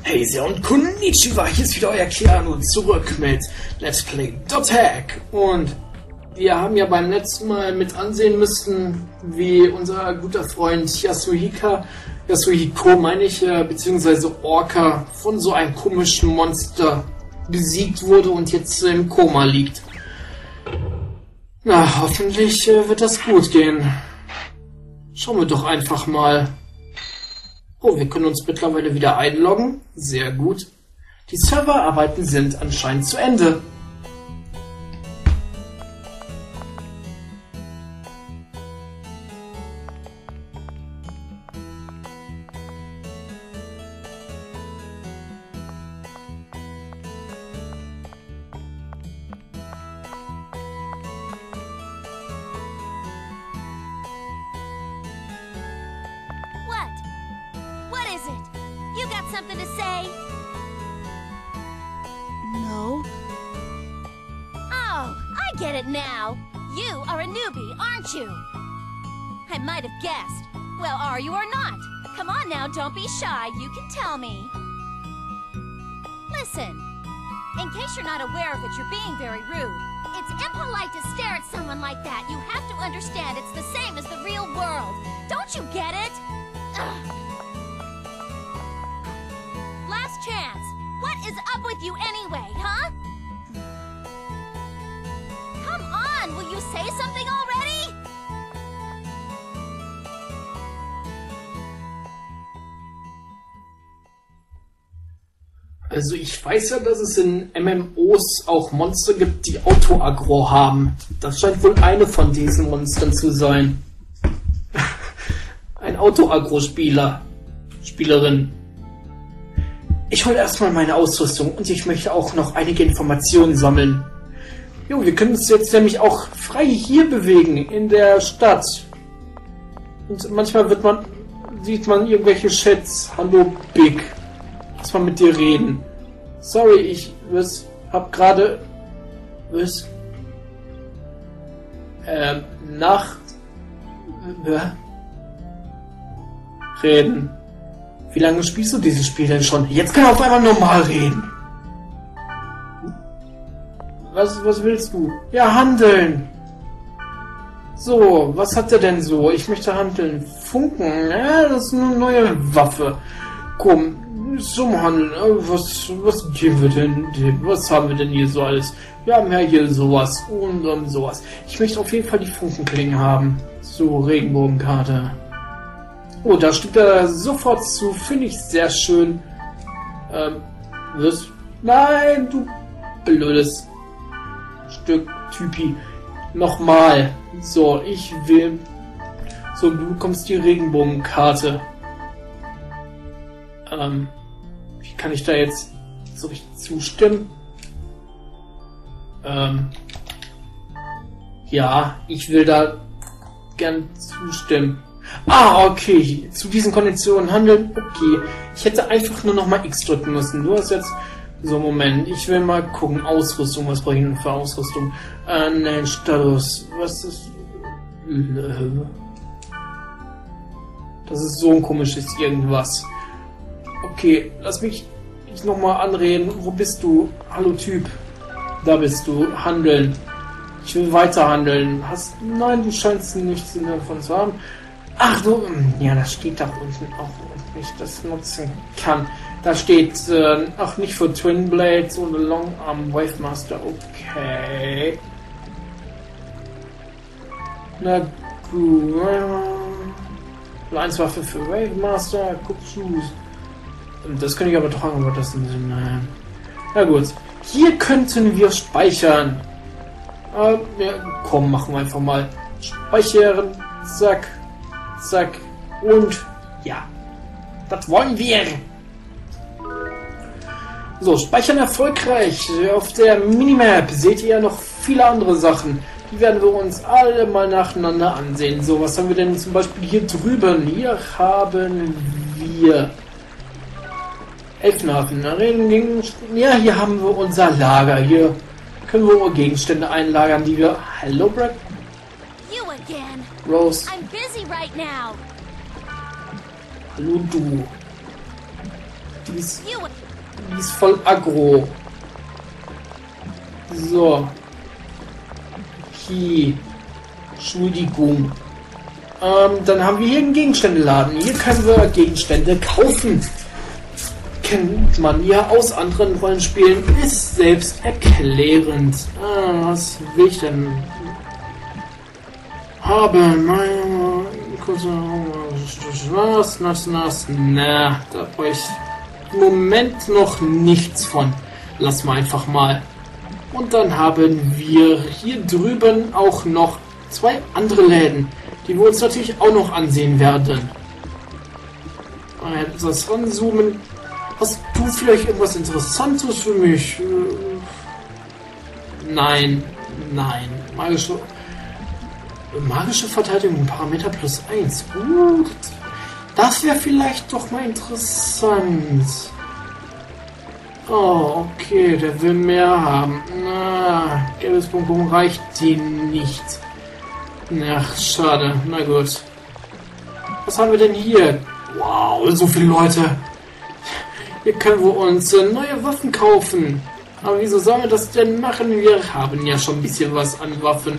Hey sehr und Konnichiwa, hier ist wieder euer Keanu zurück mit Let's Play Dothack. Und wir haben ja beim letzten Mal mit ansehen müssen, wie unser guter Freund Yasuhiko meine ich, beziehungsweise Orca von so einem komischen Monster besiegt wurde und jetzt im Koma liegt. Na, hoffentlich wird das gut gehen. Schauen wir doch einfach mal. Oh, wir können uns mittlerweile wieder einloggen. Sehr gut. Die Serverarbeiten sind anscheinend zu Ende. What is it? You got something to say? No. Oh, I get it now. You are a newbie, aren't you? I might have guessed. Well, are you or not? Come on now, don't be shy. You can tell me. Listen, in case you're not aware of it, you're being very rude. It's impolite to stare at someone like that. You have to understand it's the same as the real world. Don't you get it? Ugh. Last chance. What is up with you anyway, huh? Come on, will you say something already? Also ich weiß ja, dass es in MMOs auch Monster gibt, die Auto-Aggro haben. Das scheint wohl eine von diesen Monstern zu sein. Ein Auto-Aggro-Spieler. Spielerin. Ich hole erstmal meine Ausrüstung und ich möchte auch noch einige Informationen sammeln. Jo, wir können uns jetzt nämlich auch frei hier bewegen, in der Stadt. Und manchmal sieht man irgendwelche Chats. Hallo Big. Lass mal mit dir reden. Sorry, ich hab gerade reden. Wie lange spielst du dieses Spiel denn schon? Jetzt kann er auf einmal normal reden. Was willst du? Ja, handeln. So, was hat er denn so? Ich möchte handeln. Funken, ja, das ist eine neue Waffe. Komm, zum Handeln. Was geben wir denn? Was haben wir denn hier so alles? Wir haben ja hier sowas und sowas. Ich möchte auf jeden Fall die Funkenklingen haben. So, Regenbogenkarte. Oh, da steht er sofort zu. Finde ich sehr schön. Nein, du blödes Stück Typi. Nochmal. So, ich will... So, du bekommst die Regenbogenkarte. Wie kann ich da jetzt so richtig zustimmen? Ja, ich will da gern zustimmen. Ah, okay. Zu diesen Konditionen handeln. Okay. Ich hätte einfach nur noch mal X drücken müssen. Du hast jetzt... So, Moment. Ich will mal gucken. Ausrüstung. Was brauche ich denn für Ausrüstung? Nein, Status. Was ist... Das ist so ein komisches irgendwas. Okay, lass mich noch mal anreden. Wo bist du? Hallo, Typ. Da bist du. Handeln. Ich will weiter handeln. Nein, du scheinst nichts davon zu haben. Ach du, ja, das steht da unten auch, wenn ich das nutzen kann. Da steht, ach, nicht für Twin Blades oder Long Arm Wave Master. Okay. Na gut. Waffe für Wave Master. Guck zu. Das könnte ich aber doch angeboten lassen. Na gut. Hier könnten wir speichern. Ja, komm, machen wir einfach mal. Speichern. Zack. Zack. Und ja. Das wollen wir. So, speichern erfolgreich. Auf der Minimap seht ihr ja noch viele andere Sachen. Die werden wir uns alle mal nacheinander ansehen. So, was haben wir denn zum Beispiel hier drüben? Hier haben wir Elfenhafen. Ja, hier haben wir unser Lager. Hier können wir Gegenstände einlagern, die wir... Hallo, Brad? You again. Rose. I'm busy right now. Hallo, du. You Die ist voll aggro. So. Hier. Entschuldigung. Dann haben wir hier einen Gegenständeladen. Hier können wir Gegenstände kaufen. Kennt man ja aus anderen Rollenspielen. Ist selbsterklärend. Was will ich denn haben? Na, da brauche ich im Moment noch nichts von. Lass mal einfach mal. Und dann haben wir hier drüben auch noch 2 andere Läden, die wir uns natürlich auch noch ansehen werden. Das ranzoomen. Hast du vielleicht irgendwas Interessantes für mich? Nein. Magische Verteidigung, Parameter +1. Gut. Das wäre vielleicht doch mal interessant. Oh, okay, der will mehr haben. Na, gelbes Bonbon reicht ihm nicht. Ach, schade. Na gut. Was haben wir denn hier? Wow, so viele Leute. Hier können wir uns neue Waffen kaufen. Aber wieso sollen wir das denn machen? Wir haben ja schon ein bisschen was an Waffen.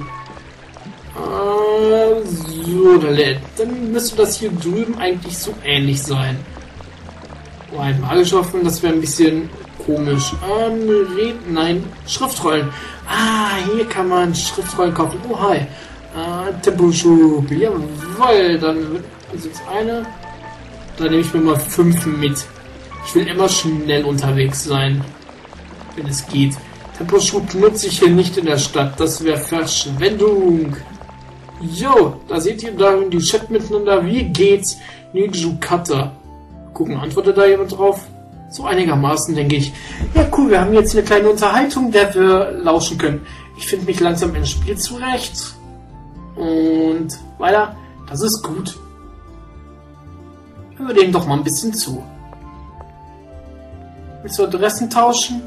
So, dann müsste das hier drüben eigentlich so ähnlich sein. Oh, ein magische Waffen, das wäre ein bisschen komisch. Nein, Schriftrollen. Hier kann man Schriftrollen kaufen. Oh, hi. Temposchub. Jawohl, dann wird jetzt eine. Dann nehme ich mir mal 5 mit. Ich will immer schnell unterwegs sein, wenn es geht. Temposchub nutze ich hier nicht in der Stadt. Das wäre Verschwendung. Jo, da seht ihr da die Chat miteinander. Wie geht's? Nijukata. Gucken, antwortet da jemand drauf? So einigermaßen, denke ich. Ja, cool, wir haben jetzt eine kleine Unterhaltung, der wir lauschen können. Ich finde mich langsam ins Spiel zurecht. Und weiter, das ist gut. Hören wir dem doch mal ein bisschen zu. Willst du Adressen tauschen?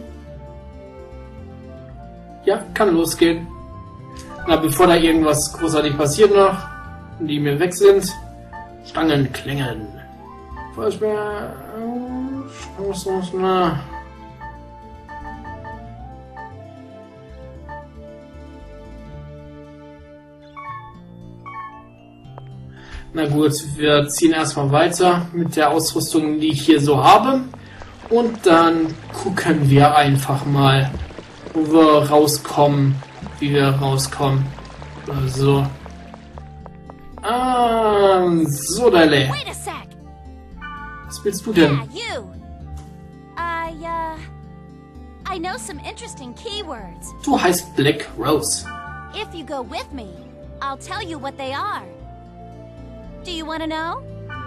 Ja, kann losgehen. Na, bevor da irgendwas großartig passiert noch, die mir weg sind. Stangen klingeln. Na gut, wir ziehen erstmal weiter mit der Ausrüstung, die ich hier so habe. Und dann gucken wir einfach mal, wo wir rauskommen, wie wir rauskommen. So. So, Dale. Wait a sec. Was willst du denn? Yeah, you. I know some interesting keywords. Du heißt Black Rose. If you go with me, I'll tell you what they are. Do you want to know?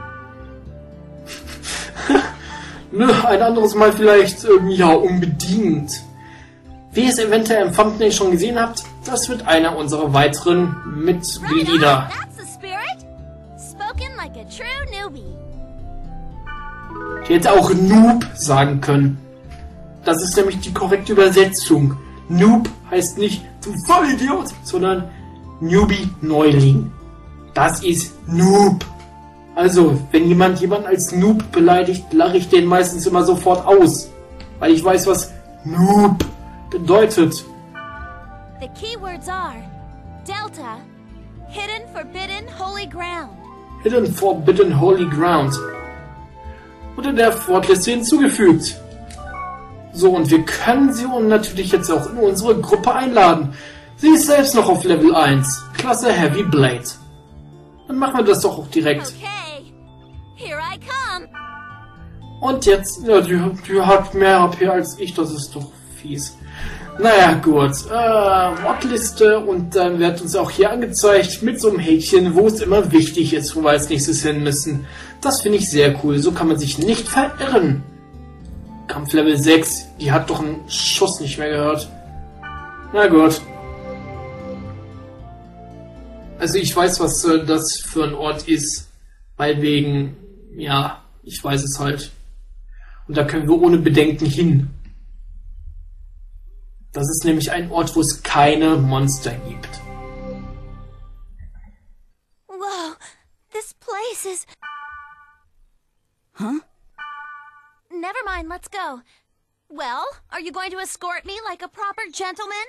Nö, ein anderes Mal vielleicht, ja, unbedingt. Wie ihr es eventuell im Thumbnail schon gesehen habt, das wird einer unserer weiteren Mitglieder. That's the spirit. Spoken like a true newbie. Ich hätte auch Noob sagen können. Das ist nämlich die korrekte Übersetzung. Noob heißt nicht du Vollidiot, sondern Newbie, Neuling. Das ist Noob. Also, wenn jemanden als Noob beleidigt, lache ich den meistens immer sofort aus. Weil ich weiß, was Noob bedeutet. The keywords are Delta, Hidden Forbidden Holy Ground. Hidden Forbidden Holy Ground. Wurde der Fortliste hinzugefügt. So, und wir können sie natürlich jetzt auch in unsere Gruppe einladen. Sie ist selbst noch auf Level 1. Klasse Heavy Blade. Dann machen wir das doch auch direkt. Okay, here I come. Und jetzt, ja, die hat mehr HP als ich, das ist doch fies. Naja, gut. Wortliste und dann wird uns auch hier angezeigt mit so einem Häkchen, wo es immer wichtig ist, wo wir als nächstes hin müssen. Das finde ich sehr cool. So kann man sich nicht verirren. Kampflevel 6. Die hat doch einen Schuss nicht mehr gehört. Na gut. Also ich weiß, was das für ein Ort ist. Weil wegen, ja, ich weiß es halt. Und da können wir ohne Bedenken hin. Das ist nämlich ein Ort, wo es keine Monster gibt. Whoa, this place is... Huh? Never Never mind, let's go. Well, are you going to escort me like a proper gentleman?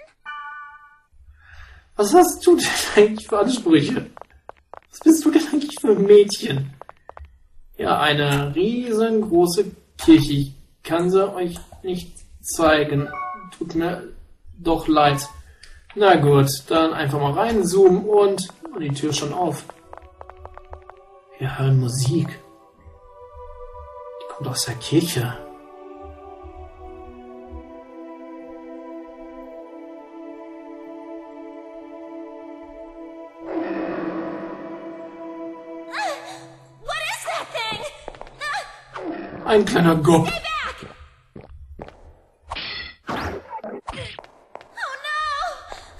Was hast du denn eigentlich für Ansprüche? Was bist du denn eigentlich für ein Mädchen? Ja, eine riesengroße Kirche. Ich kann sie euch nicht zeigen. Tut mir doch leid. Na gut, dann einfach mal reinzoomen und die Tür ist schon auf. Wir hören Musik. Die kommt aus der Kirche. Ein kleiner Gob. Oh no!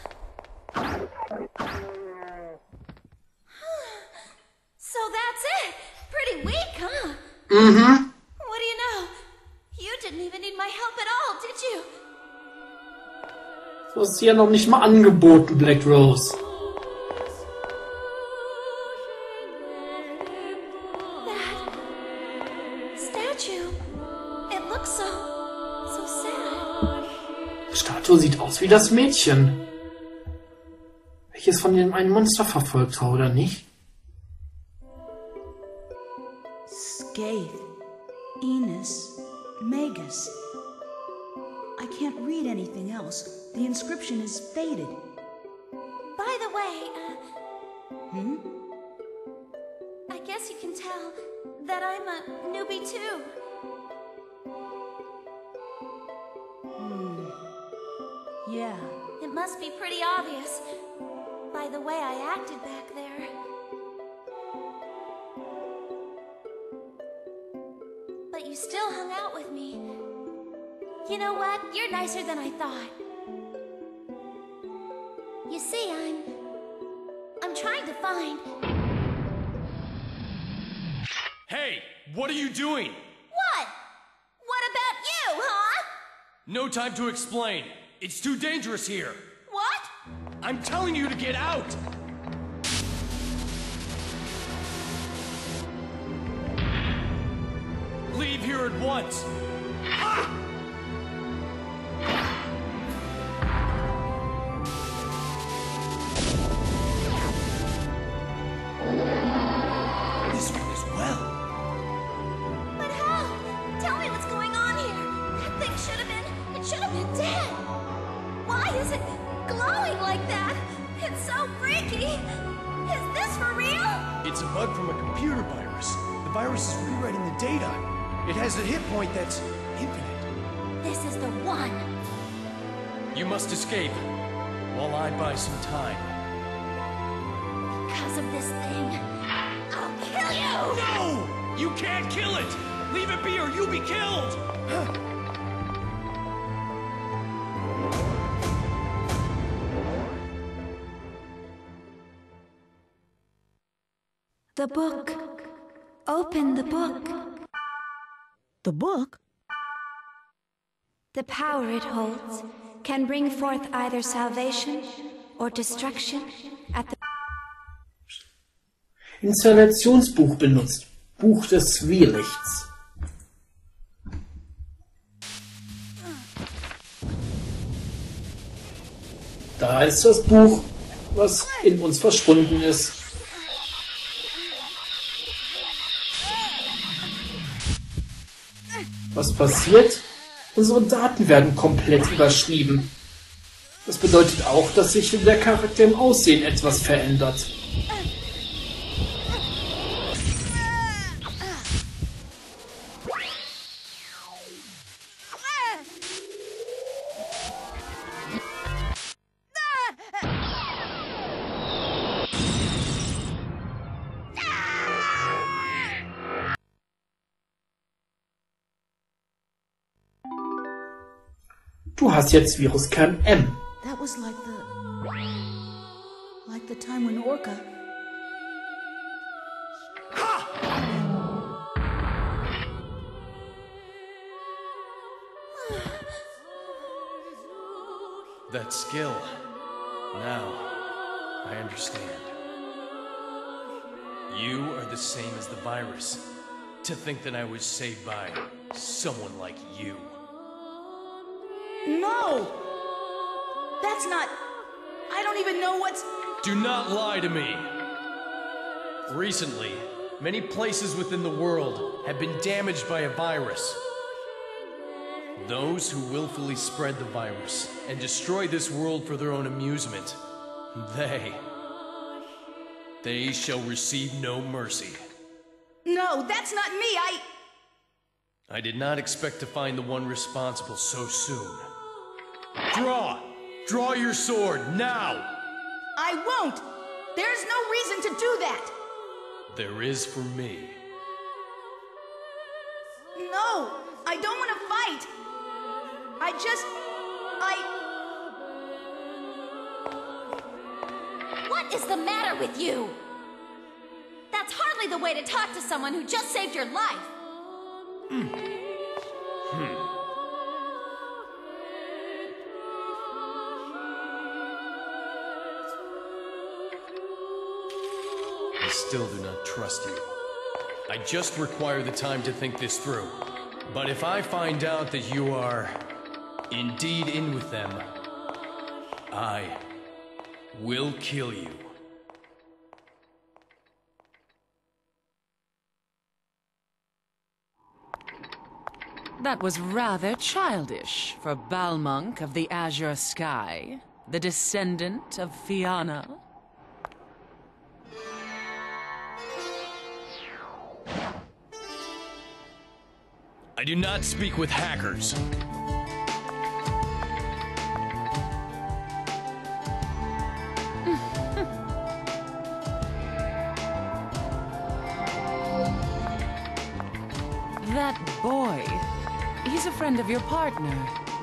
So that's it. Pretty weak, huh? Mhm. What do you know? You didn't even need my help at all, did you? Du hast hier noch nicht mal angeboten, Black Rose. Die Statue sieht aus wie das Mädchen, welches von dem einen Monster verfolgt war, oder nicht? Skaith, Enos, Magus. I can't read anything else. The inscription is faded. By the way, I guess you can tell that I'm a newbie too. Yeah. It must be pretty obvious by the way I acted back there. But you still hung out with me. You know what? You're nicer than I thought. You see, I'm trying to find... Hey, what are you doing? What? What about you, huh? No time to explain. It's too dangerous here. What? I'm telling you to get out! Leave here at once! Ah! This one as well. But how? Tell me what's going on here. That thing should have been dead. Why is it glowing like that? It's so freaky. Is this for real? It's a bug from a computer virus. The virus is rewriting the data. It has a hit point that's infinite. This is the one. You must escape, while I buy some time. Because of this thing, I'll kill you! No! You can't kill it! Leave it be or you'll be killed! The book. Open the book. The book? The power it holds can bring forth either salvation or destruction at the... Installationsbuch benutzt. Buch des Zwielichts. Da ist das Buch, was in uns verschwunden ist. Was passiert? Unsere Daten werden komplett überschrieben. Das bedeutet auch, dass sich der Charakter im Aussehen etwas verändert. Du hast jetzt Viruskern M. That was like the time when Orca... That skill. Now, I understand. You are the same as the virus. To think that I was saved by someone like you. No! That's not... I don't even know what's... Do not lie to me! Recently, many places within the world have been damaged by a virus. Those who willfully spread the virus and destroy this world for their own amusement, they shall receive no mercy. No, that's not me, I did not expect to find the one responsible so soon. Draw! Draw your sword, now! I won't! There's no reason to do that! There is for me. No! I don't want to fight! What is the matter with you? That's hardly the way to talk to someone who just saved your life. I still do not trust you. I just require the time to think this through. But if I find out that you are indeed in with them, I will kill you. That was rather childish for Balmung of the Azure Sky, the descendant of Fianna. I do not speak with hackers. That boy, he's a friend of your partner.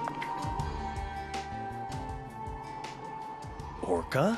Orca?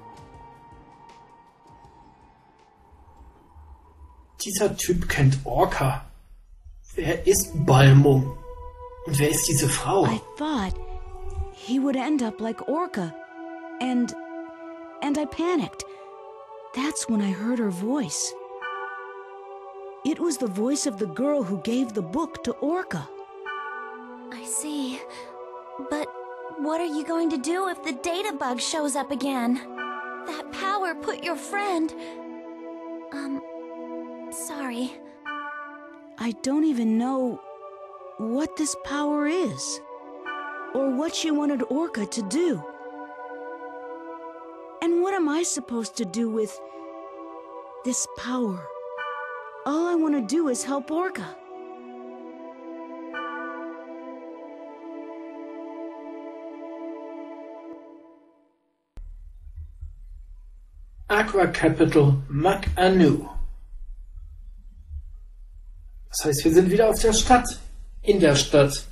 Dieser Typ kennt Orca. Wer ist Balmung? Und wer ist diese Frau? I thought he would end up like Orca. And I panicked. That's when I heard her voice. It was the voice of the girl who gave the book to Orca. I see. But what are you going to do if the data bug shows up again? That power put your friend... sorry. I don't even know what this power is, or what she wanted Orca to do. And what am I supposed to do with this power? All I want to do is help Orca. Aqua Capital Mac Anu. Das heißt, wir sind wieder auf der Stadt. In der Stadt.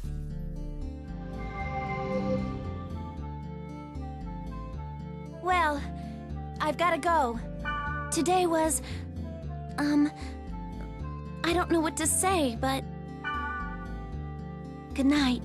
Well, I've gotta go. Today was... I don't know what to say, but... Good night.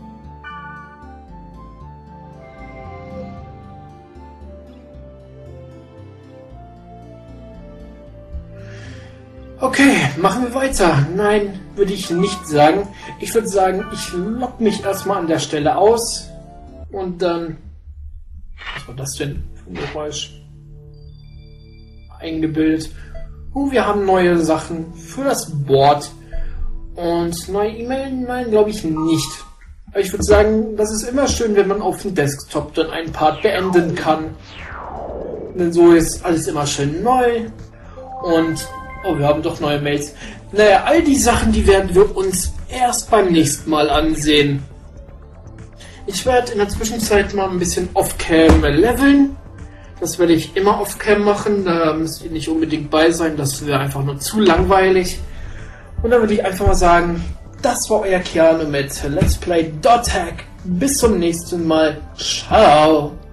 Okay, machen wir weiter. Nein, würde ich nicht sagen. Ich würde sagen, ich lock mich erstmal an der Stelle aus. Und dann... Was war das denn für ein Geräusch? Eingebildet. Wir haben neue Sachen für das Board. Und neue E-Mail? Nein, glaube ich nicht. Aber ich würde sagen, das ist immer schön, wenn man auf dem Desktop dann einen Part beenden kann. Denn so ist alles immer schön neu. Und... Oh, wir haben doch neue Mails. Naja, all die Sachen, die werden wir uns erst beim nächsten Mal ansehen. Ich werde in der Zwischenzeit mal ein bisschen Off-Cam leveln. Das werde ich immer Off-Cam machen. Da müsst ihr nicht unbedingt bei sein. Das wäre einfach nur zu langweilig. Und dann würde ich einfach mal sagen, das war euer Keanu mit Let's Play Dot Hack. Bis zum nächsten Mal. Ciao.